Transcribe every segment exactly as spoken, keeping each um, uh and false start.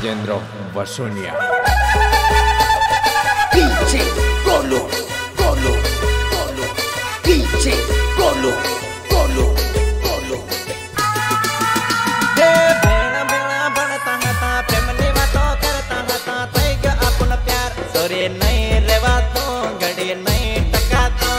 Rajendra Vasoniya. DJ Golu Golu Golu DJ Golu Golu Golu. हे भेणा भेणा बनता हता प्रेमनी वातो करता हता तैग अपन प्यार सोरे नहीं रेवा तो घड़ी नहीं टका तो।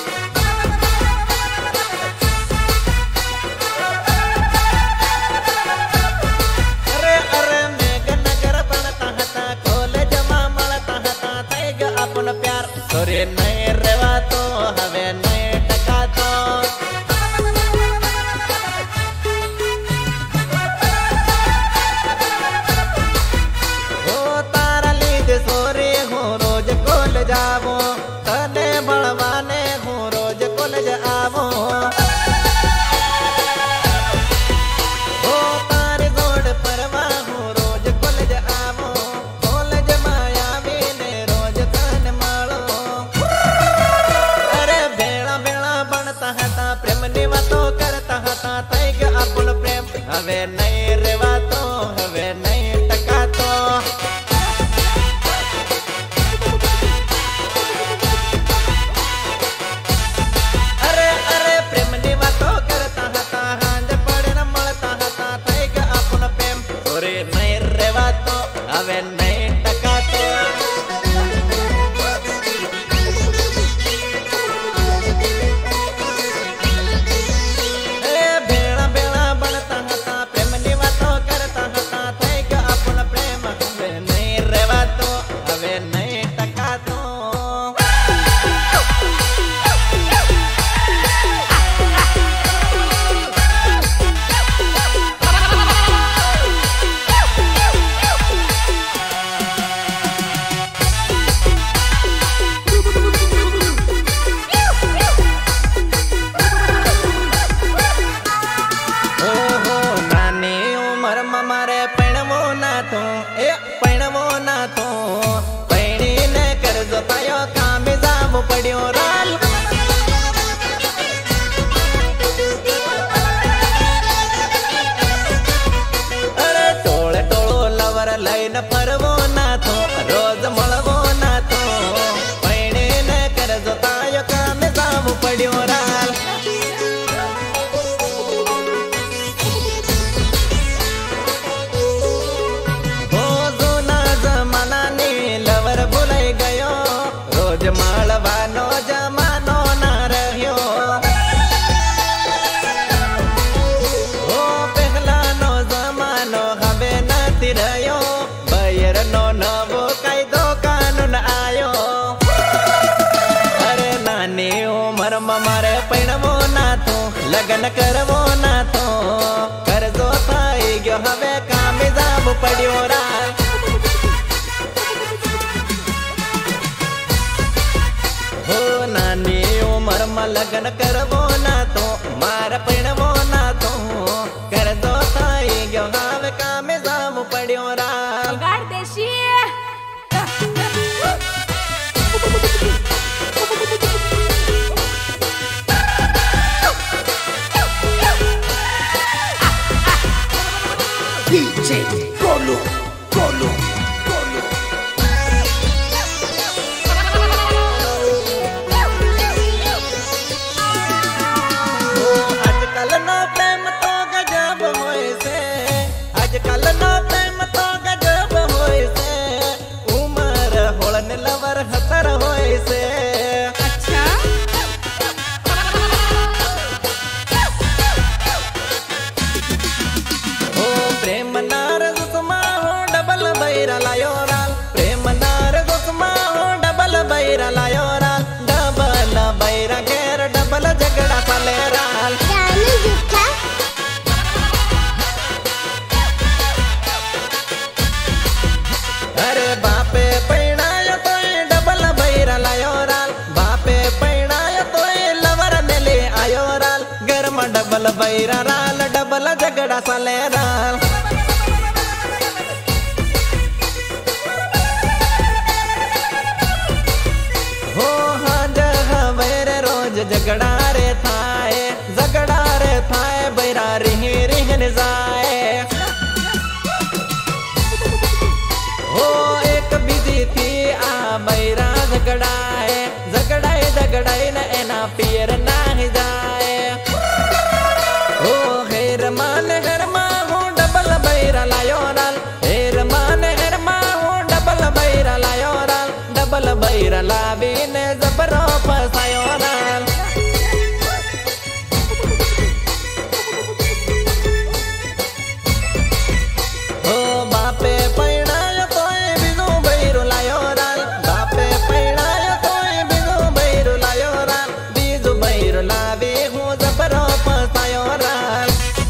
अरे अरे मेघ नगर बनता हता कॉलेज मा मळता हता तैग अपन प्यार सोरे नहीं रेवा तो हवे नहीं टका तो। जावो तने बलवाने हूँ रोज कॉलेज आवो ओ तारे जोड़ परवा हूँ रोज कॉलेज आवो कॉलेज मायावी ने रोज तन मालो। अरे बेड़ा बेड़ा बनता हता प्रेम निवातो करता हता तैग अपन प्रेम हवे नहीं रेवा तो हवे नहीं टका तो। परवो ना तो रोज मळवो ना तो पैणे न कर जो तायो काम जाव पड्यो राल। हो जुना जमाना ने लवर भुलाई गयो रोज मळवानो जमानो ना रह्यो। हो पहला नो जमानो हवे नथी रह्यो नो नवो कायदो कानून आयो। अरे नानी उमर मारे पैणवो ना तो लगन करवो ना तो कर्जो थाई गयो हवे कामे जाव पड्यो राल। हो नानी उमर में लगन करवो ना तो मार पैणवो ना तो कर्जो थाई गयो हवे कामे जाव पड्यो राल। डीजे गोलू गोलू गोलू। आजकल नो प्रेम तो गजब होए से आजकल नो प्रेम तो गजब होए से उमर होलन लवर हतर होए से। अच्छा ओ प्रेम नार दुस्मा हो डबल बैरा लायो राल प्रेम नार दुस्मा हो डबल बैरा लायो राल डबल बैरा घेर डबल झगड़ा साले राल। अरे बापे पैणायो तो डबल बैरा लायो राल बापे पैणायो तो लवर मेले आयो राल घर में डबल बैरा राल डबल झगड़ा साले राल। हो हाँ जगह रोज झगड़ा रे थाए झगड़ा रे थाए बैरा रिही रिहन जाए। टियर नाही जाए। ओ हेर मान हेर मा हूँ डबल बैरा लायो राल, हेर मान हेर मा हूँ डबल बैरा लायो राल, डबल बैरा लावी ने जबरो फसायो राल। ओ बापे पैणायो तोय बिनु बैरू लायो राल, बापे पैणायो तोय बिनु बैरू लायो राल, बीजू बैरू लावी हूँ जबरो फसायो राल।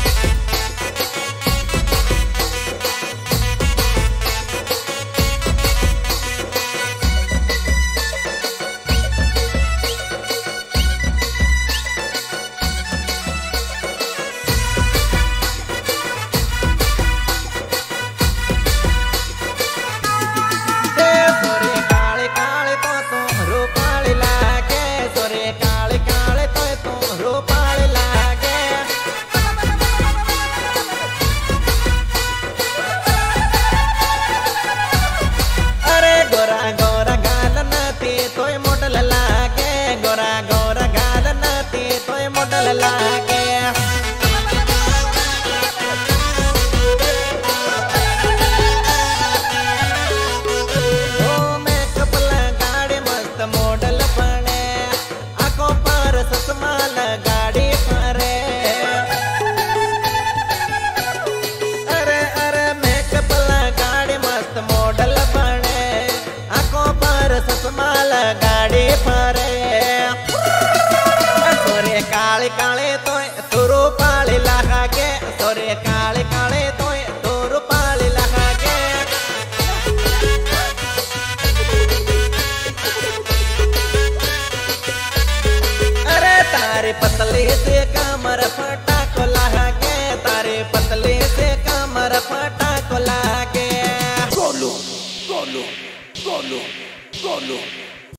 लागे ओ मेकअप लगाड़े मस्त मॉडल बने, आंखों पर चश्मा लगाड़ी परे। अरे अरे मेकअप लगाड़े मस्त मॉडल बने, आंखों पर चश्मा लगाड़ी परे। काले काले तोय तुरु पाले लागे, सोरे काले काले तोय तुरु पाले लागे। अरे तारे पतले से कमर फटा को लागे, तारे पतले से कमर फटा को लागे। गोलू गोलू गोलू गोलू